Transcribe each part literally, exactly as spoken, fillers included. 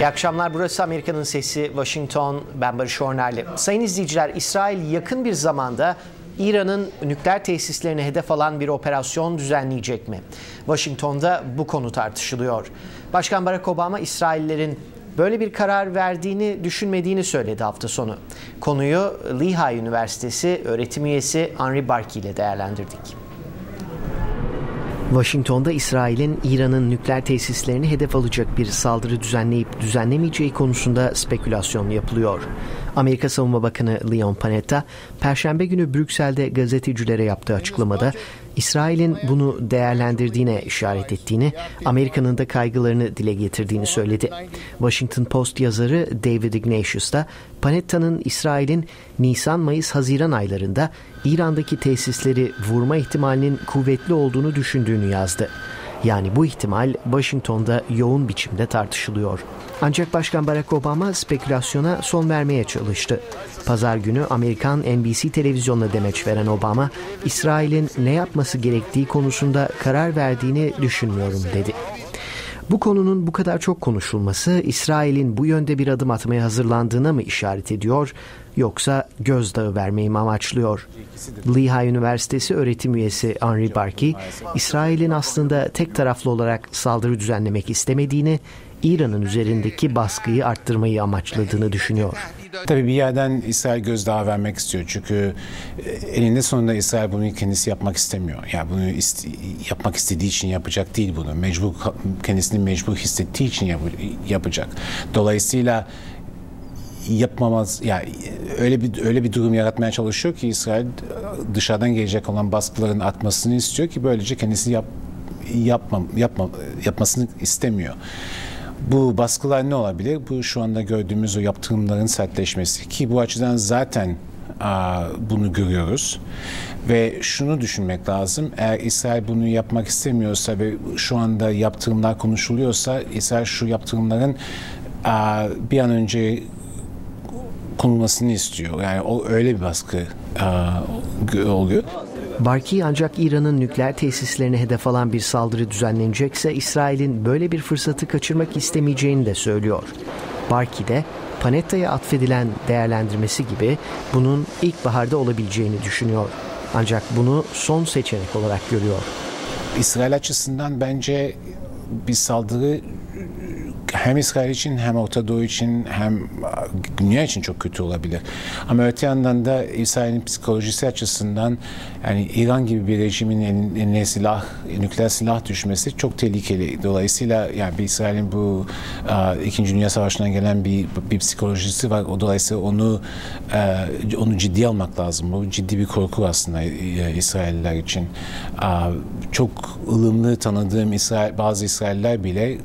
İyi akşamlar. Burası Amerika'nın Sesi, Washington. Ben Barış Ornerli. Sayın izleyiciler, İsrail yakın bir zamanda İran'ın nükleer tesislerini hedef alan bir operasyon düzenleyecek mi? Washington'da bu konu tartışılıyor. Başkan Barack Obama, İsraillerin böyle bir karar verdiğini düşünmediğini söyledi hafta sonu. Konuyu Lehigh Üniversitesi öğretim üyesi Henry Barkey ile değerlendirdik. Washington'da İsrail'in İran'ın nükleer tesislerini hedef alacak bir saldırı düzenleyip düzenlemeyeceği konusunda spekülasyon yapılıyor. Amerika Savunma Bakanı Leon Panetta, Perşembe günü Brüksel'de gazetecilere yaptığı açıklamada İsrail'in bunu değerlendirdiğine işaret ettiğini, Amerika'nın da kaygılarını dile getirdiğini söyledi. Washington Post yazarı David Ignatius da Panetta'nın İsrail'in Nisan-Mayıs-Haziran aylarında İran'daki tesisleri vurma ihtimalinin kuvvetli olduğunu düşündüğünü yazdı. Yani bu ihtimal Washington'da yoğun biçimde tartışılıyor. Ancak Başkan Barack Obama spekülasyona son vermeye çalıştı. Pazar günü Amerikan N B C televizyonuna demeç veren Obama, İsrail'in ne yapması gerektiği konusunda karar verdiğini düşünmüyorum dedi. Bu konunun bu kadar çok konuşulması İsrail'in bu yönde bir adım atmaya hazırlandığına mı işaret ediyor, yoksa gözdağı vermeyi mi amaçlıyor? Lehigh Üniversitesi öğretim üyesi Henry Barkey, İsrail'in aslında tek taraflı olarak saldırı düzenlemek istemediğini, İran'ın üzerindeki baskıyı arttırmayı amaçladığını düşünüyor. Tabii bir yerden İsrail gözdağı vermek istiyor. Çünkü eninde sonunda İsrail bunu kendisi yapmak istemiyor. Yani bunu ist- yapmak istediği için yapacak değil bunu. Mecbur, kendisini mecbur hissettiği için yap- yapacak. Dolayısıyla yapmamaz, yani öyle bir öyle bir durum yaratmaya çalışıyor ki İsrail dışarıdan gelecek olan baskıların artmasını istiyor ki böylece kendisi yap yapmam yapma yapmasını istemiyor. Bu baskılar ne olabilir? Bu şu anda gördüğümüz o yaptırımların sertleşmesi ki bu açıdan zaten a, bunu görüyoruz. Ve şunu düşünmek lazım. Eğer İsrail bunu yapmak istemiyorsa ve şu anda yaptırımlar konuşuluyorsa İsrail şu yaptırımların a, bir an önce konulmasını istiyor. Yani o öyle bir baskı a, oluyor. Barkey ancak İran'ın nükleer tesislerine hedef alan bir saldırı düzenlenecekse İsrail'in böyle bir fırsatı kaçırmak istemeyeceğini de söylüyor. Barkey de Panetta'ya atfedilen değerlendirmesi gibi bunun ilkbaharda olabileceğini düşünüyor. Ancak bunu son seçenek olarak görüyor. İsrail açısından bence bir saldırı hem İsrail için hem Orta Doğu için hem dünya için çok kötü olabilir. Ama öte yandan da İsrail'in psikolojisi açısından yani İran gibi bir rejimin eline silah, nükleer silah düşmesi çok tehlikeli. Dolayısıyla yani bir İsrail'in bu İkinci Dünya Savaşı'ndan gelen bir bir psikolojisi var. O dolayısıyla onu onu ciddiye almak lazım. Bu ciddi bir korku aslında İsrailliler için. Çok ılımlı tanıdığım İsrail, bazı İsrailliler bile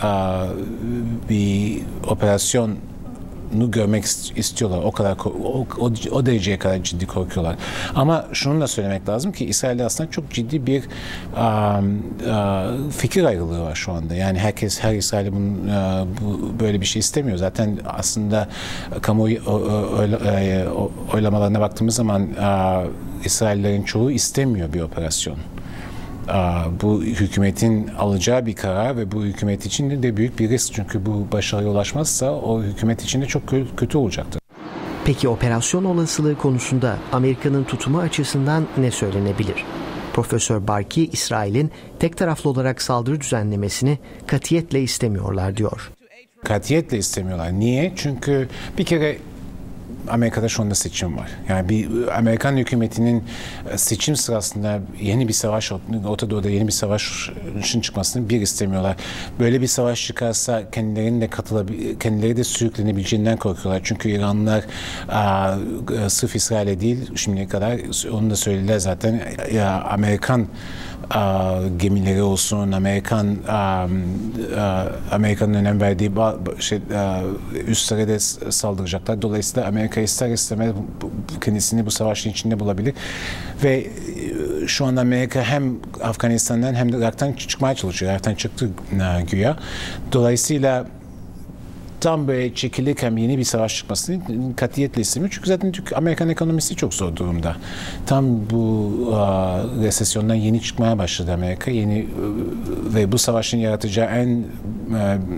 bir operasyonu görmek istiyorlar. O kadar o, o, o dereceye kadar ciddi korkuyorlar. Ama şunu da söylemek lazım ki İsrail'de aslında çok ciddi bir a, a, fikir ayrılığı var şu anda. Yani herkes her İsrail'de bunun a, bu, böyle bir şey istemiyor. Zaten aslında kamuoyu oylamalarına baktığımız zaman a, İsraillerin çoğu istemiyor bir operasyon. Bu hükümetin alacağı bir karar ve bu hükümet için de büyük bir risk. Çünkü bu başarıya ulaşmazsa o hükümet için de çok kötü olacaktır. Peki operasyon olasılığı konusunda Amerika'nın tutumu açısından ne söylenebilir? Profesör Barkey, İsrail'in tek taraflı olarak saldırı düzenlemesini katiyetle istemiyorlar diyor. Katiyetle istemiyorlar. Niye? Çünkü bir kere Amerika'da şu anda seçim var. Yani bir Amerikan hükümetinin seçim sırasında yeni bir savaş, Orta Doğu'da yeni bir savaşın çıkmasını bir istemiyorlar. Böyle bir savaş çıkarsa kendilerinin de katılabil, kendileri de sürüklenebileceğinden korkuyorlar. Çünkü İranlılar a, sırf İsrail'e değil şimdiye kadar onu da söylediler zaten ya Amerikan a, gemileri olsun, Amerikan a, a, Amerika'nın önem verdiği şey, a, üstlere de saldıracaklar. Dolayısıyla Amerika ister istemez kendisini bu savaşın içinde bulabilir ve şu anda Amerika hem Afganistan'dan hem de Irak'tan çıkmaya çalışıyor. Irak'tan çıktı güya. Dolayısıyla tam böyle çekilirken yeni bir savaş çıkmasını katiyetle istemiyor. Çünkü zaten Amerikan ekonomisi çok zor durumda. Tam bu a, resesyondan yeni çıkmaya başladı Amerika. Yeni ve bu savaşın yaratacağı en e,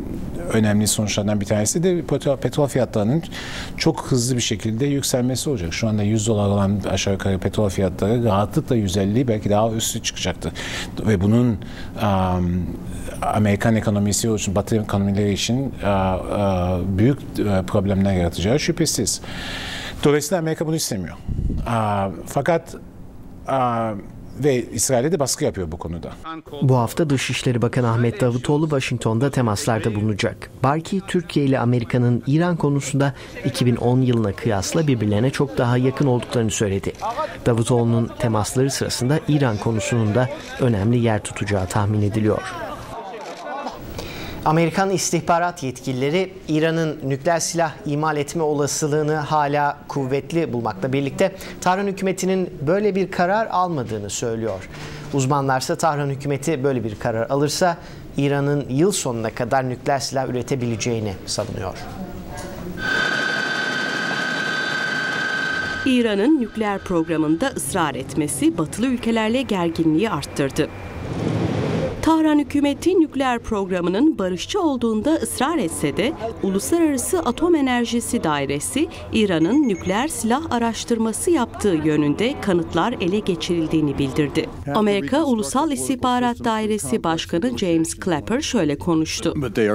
önemli sonuçlardan bir tanesi de petrol, petrol fiyatlarının çok hızlı bir şekilde yükselmesi olacak. Şu anda yüz dolar olan aşağı yukarı petrol fiyatları rahatlıkla yüz elli belki daha üstü çıkacaktır. Ve bunun um, Amerikan ekonomisi için, Batı ekonomileri için uh, uh, büyük uh, problemler yaratacağı şüphesiz. Dolayısıyla Amerika bunu istemiyor. Uh, fakat uh, ve İsrail'e de baskı yapıyor bu konuda. Bu hafta Dışişleri Bakanı Ahmet Davutoğlu Washington'da temaslarda bulunacak. Barki, Türkiye ile Amerika'nın İran konusunda iki bin on yılına kıyasla birbirlerine çok daha yakın olduklarını söyledi. Davutoğlu'nun temasları sırasında İran konusunun da önemli yer tutacağı tahmin ediliyor. Amerikan istihbarat yetkilileri İran'ın nükleer silah imal etme olasılığını hala kuvvetli bulmakla birlikte Tahran hükümetinin böyle bir karar almadığını söylüyor. Uzmanlarsa Tahran hükümeti böyle bir karar alırsa İran'ın yıl sonuna kadar nükleer silah üretebileceğini savunuyor. İran'ın nükleer programında ısrar etmesi batılı ülkelerle gerginliği arttırdı. Tahran hükümeti nükleer programının barışçı olduğunda ısrar etse de Uluslararası Atom Enerjisi Dairesi İran'ın nükleer silah araştırması yaptığı yönünde kanıtlar ele geçirildiğini bildirdi. Amerika Ulusal İstihbarat Dairesi Başkanı James Clapper şöyle konuştu.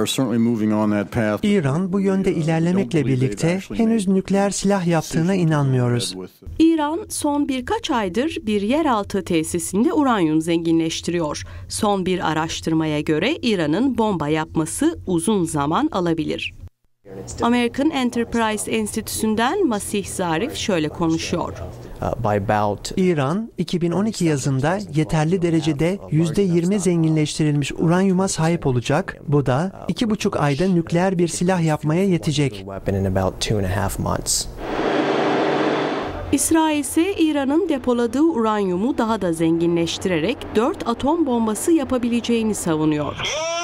İran bu yönde ilerlemekle birlikte henüz nükleer silah yaptığına inanmıyoruz. İran son birkaç aydır bir yeraltı tesisinde uranyum zenginleştiriyor. Son bir araştırmaya göre İran'ın bomba yapması uzun zaman alabilir. American Enterprise Enstitüsü'nden Masih Zarif şöyle konuşuyor. İran, iki bin on iki yazında yeterli derecede yüzde yirmi zenginleştirilmiş uranyuma sahip olacak. Bu da iki buçuk ayda nükleer bir silah yapmaya yetecek. İsrail ise İran'ın depoladığı uranyumu daha da zenginleştirerek dört atom bombası yapabileceğini savunuyor.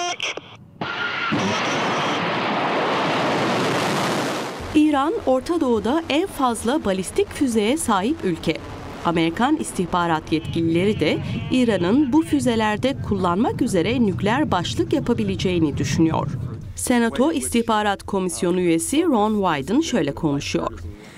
İran, Orta Doğu'da en fazla balistik füzeye sahip ülke. Amerikan istihbarat yetkilileri de İran'ın bu füzelerde kullanmak üzere nükleer başlık yapabileceğini düşünüyor. Senato İstihbarat Komisyonu üyesi Ron Wyden şöyle konuşuyor.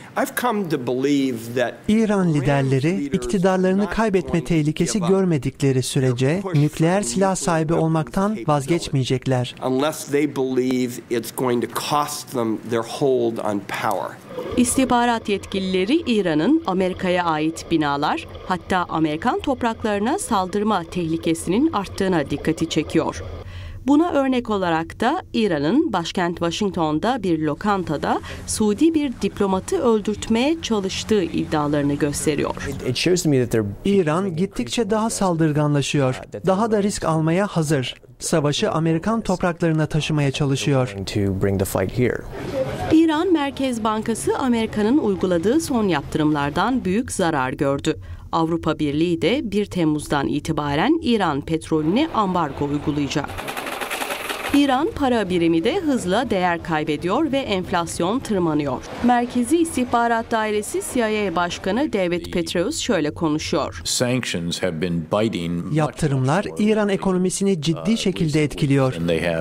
İran liderleri iktidarlarını kaybetme tehlikesi görmedikleri sürece nükleer silah sahibi olmaktan vazgeçmeyecekler. İstihbarat yetkilileri İran'ın Amerika'ya ait binalar, hatta Amerikan topraklarına saldırma tehlikesinin arttığına dikkati çekiyor. Buna örnek olarak da İran'ın başkent Washington'da bir lokantada Suudi bir diplomatı öldürtmeye çalıştığı iddialarını gösteriyor. İran gittikçe daha saldırganlaşıyor. Daha da risk almaya hazır. Savaşı Amerikan topraklarına taşımaya çalışıyor. İran Merkez Bankası Amerika'nın uyguladığı son yaptırımlardan büyük zarar gördü. Avrupa Birliği de bir Temmuz'dan itibaren İran petrolüne ambargo uygulayacak. İran para birimi de hızla değer kaybediyor ve enflasyon tırmanıyor. Merkezi İstihbarat Dairesi C I A Başkanı David Petraeus şöyle konuşuyor. Yaptırımlar İran ekonomisini ciddi şekilde etkiliyor.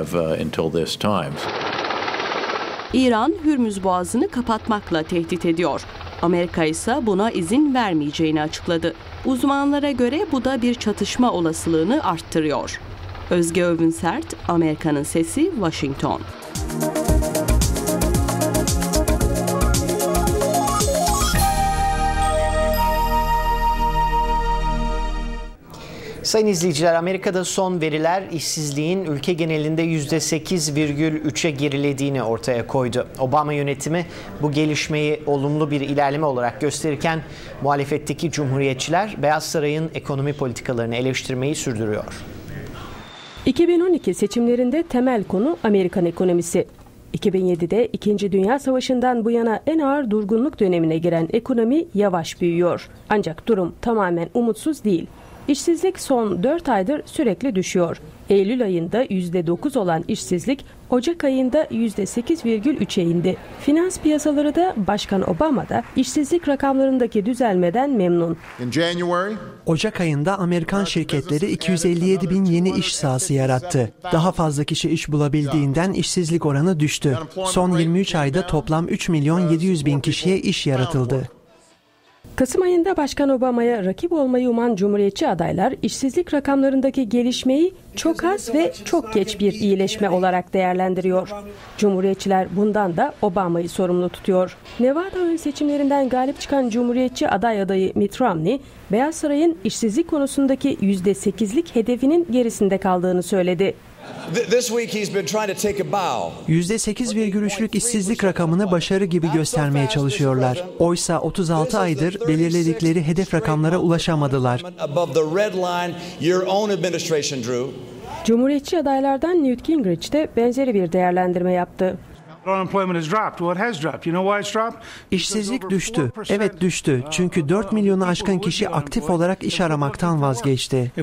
İran, Hürmüz Boğazı'nı kapatmakla tehdit ediyor. Amerika ise buna izin vermeyeceğini açıkladı. Uzmanlara göre bu da bir çatışma olasılığını arttırıyor. Özge Övünsert, Amerika'nın Sesi, Washington. Sayın izleyiciler, Amerika'da son veriler işsizliğin ülke genelinde yüzde sekiz virgül üçe gerilediğini ortaya koydu. Obama yönetimi bu gelişmeyi olumlu bir ilerleme olarak gösterirken muhalefetteki cumhuriyetçiler Beyaz Saray'ın ekonomi politikalarını eleştirmeyi sürdürüyor. iki bin on iki seçimlerinde temel konu Amerikan ekonomisi. iki bin yedide İkinci Dünya Savaşı'ndan bu yana en ağır durgunluk dönemine giren ekonomi yavaş büyüyor. Ancak durum tamamen umutsuz değil. İşsizlik son dört aydır sürekli düşüyor. Eylül ayında yüzde dokuz olan işsizlik Ocak ayında yüzde sekiz virgül üçe indi. Finans piyasaları da Başkan Obama da işsizlik rakamlarındaki düzelmeden memnun. Ocak ayında Amerikan şirketleri iki yüz elli yedi bin yeni iş sahası yarattı. Daha fazla kişi iş bulabildiğinden işsizlik oranı düştü. Son yirmi üç ayda toplam üç milyon yedi yüz bin kişiye iş yaratıldı. Kasım ayında Başkan Obama'ya rakip olmayı uman Cumhuriyetçi adaylar işsizlik rakamlarındaki gelişmeyi çok az ve çok geç bir iyileşme olarak değerlendiriyor. Cumhuriyetçiler bundan da Obama'yı sorumlu tutuyor. Nevada ön seçimlerinden galip çıkan Cumhuriyetçi aday adayı Mitt Romney, Beyaz Saray'ın işsizlik konusundaki yüzde sekizlik hedefinin gerisinde kaldığını söyledi. yüzde sekiz virgül üçlük işsizlik rakamını başarı gibi göstermeye çalışıyorlar. Oysa otuz altı aydır belirledikleri hedef rakamlara ulaşamadılar. Cumhuriyetçi adaylardan Newt Gingrich de benzeri bir değerlendirme yaptı. İşsizlik düştü. Evet düştü. Çünkü dört milyonu aşkın kişi aktif olarak iş aramaktan vazgeçti.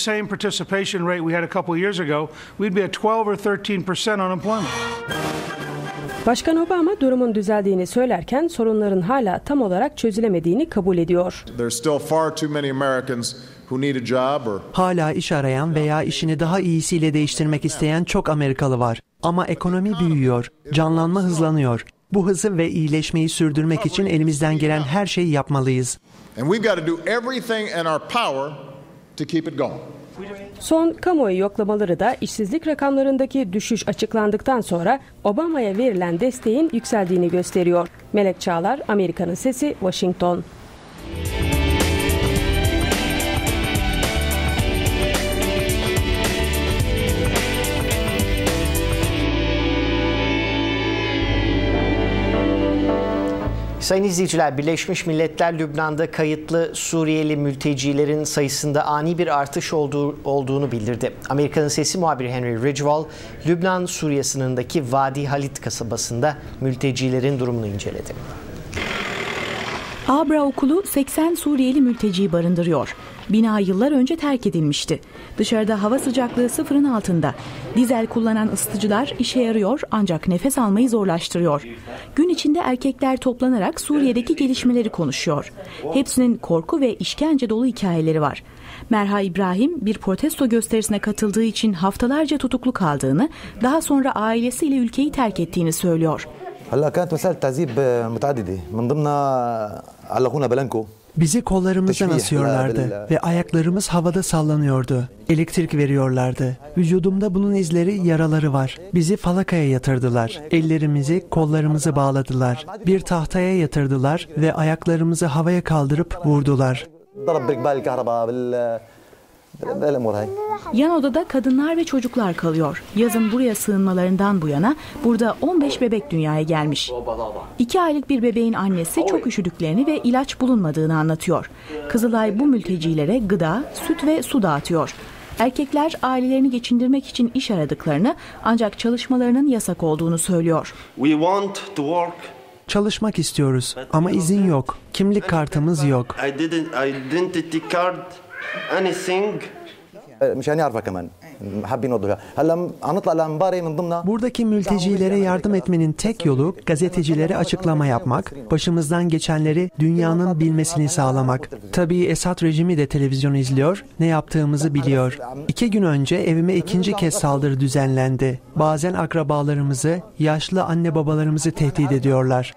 Başkan Obama durumun düzeldiğini söylerken sorunların hala tam olarak çözülemediğini kabul ediyor. Hala iş arayan veya işini daha iyisiyle değiştirmek isteyen çok Amerikalı var. Ama ekonomi büyüyor, canlanma hızlanıyor. Bu hızı ve iyileşmeyi sürdürmek için elimizden gelen her şeyi yapmalıyız. Son kamuoyu yoklamaları da işsizlik rakamlarındaki düşüş açıklandıktan sonra Obama'ya verilen desteğin yükseldiğini gösteriyor. Melek Çağlar, Amerika'nın Sesi, Washington. Sayın izleyiciler, Birleşmiş Milletler Lübnan'da kayıtlı Suriyeli mültecilerin sayısında ani bir artış olduğu, olduğunu bildirdi. Amerika'nın Sesi muhabiri Henry Ridgwell, Lübnan-Suriye sınırındaki Vadi Halit kasabasında mültecilerin durumunu inceledi. Abra okulu seksen Suriyeli mülteciyi barındırıyor. Bina yıllar önce terk edilmişti. Dışarıda hava sıcaklığı sıfırın altında. Dizel kullanan ısıtıcılar işe yarıyor ancak nefes almayı zorlaştırıyor. Gün içinde erkekler toplanarak Suriye'deki gelişmeleri konuşuyor. Hepsinin korku ve işkence dolu hikayeleri var. Merha İbrahim bir protesto gösterisine katıldığı için haftalarca tutuklu kaldığını, daha sonra ailesiyle ülkeyi terk ettiğini söylüyor. Bizi kollarımızdan asıyorlardı ve ayaklarımız havada sallanıyordu. Elektrik veriyorlardı. Vücudumda bunun izleri, yaraları var. Bizi falakaya yatırdılar. Ellerimizi, kollarımızı bağladılar. Bir tahtaya yatırdılar ve ayaklarımızı havaya kaldırıp vurdular. Yan odada kadınlar ve çocuklar kalıyor. Yazın buraya sığınmalarından bu yana burada on beş bebek dünyaya gelmiş. İki aylık bir bebeğin annesi çok üşüdüklerini ve ilaç bulunmadığını anlatıyor. Kızılay bu mültecilere gıda, süt ve su dağıtıyor. Erkekler ailelerini geçindirmek için iş aradıklarını ancak çalışmalarının yasak olduğunu söylüyor. Çalışmak istiyoruz ama izin yok. Kimlik kartımız yok. Buradaki mültecilere yardım etmenin tek yolu gazetecilere açıklama yapmak, başımızdan geçenleri dünyanın bilmesini sağlamak. Tabii Esad rejimi de televizyon izliyor, ne yaptığımızı biliyor. İki gün önce evime ikinci kez saldırı düzenlendi. Bazen akrabalarımızı, yaşlı anne babalarımızı tehdit ediyorlar.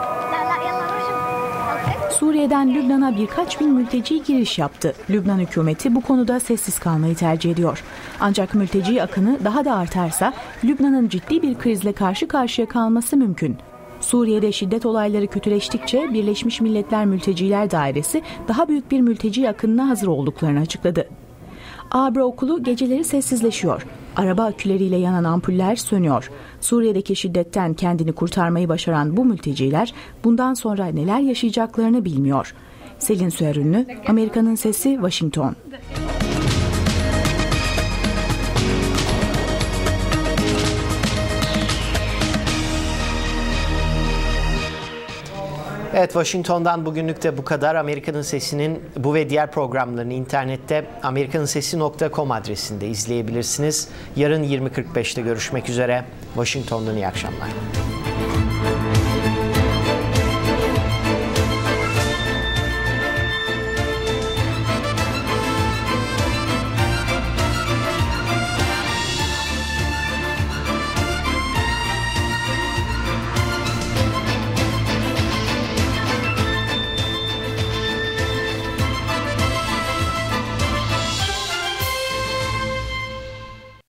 Suriye'den Lübnan'a birkaç bin mülteci giriş yaptı. Lübnan hükümeti bu konuda sessiz kalmayı tercih ediyor. Ancak mülteci akını daha da artarsa Lübnan'ın ciddi bir krizle karşı karşıya kalması mümkün. Suriye'de şiddet olayları kötüleştikçe Birleşmiş Milletler Mülteciler Dairesi daha büyük bir mülteci akınına hazır olduklarını açıkladı. Abra okulu geceleri sessizleşiyor. Araba aküleriyle yanan ampuller sönüyor. Suriye'deki şiddetten kendini kurtarmayı başaran bu mülteciler bundan sonra neler yaşayacaklarını bilmiyor. Selin Süerünlü, Amerika'nın Sesi, Washington. Evet, Washington'dan bugünlük de bu kadar. Amerika'nın Sesi'nin bu ve diğer programlarını internette amerikanınsesi nokta com adresinde izleyebilirsiniz. Yarın yirmi kırk beşte görüşmek üzere. Washington'dan iyi akşamlar.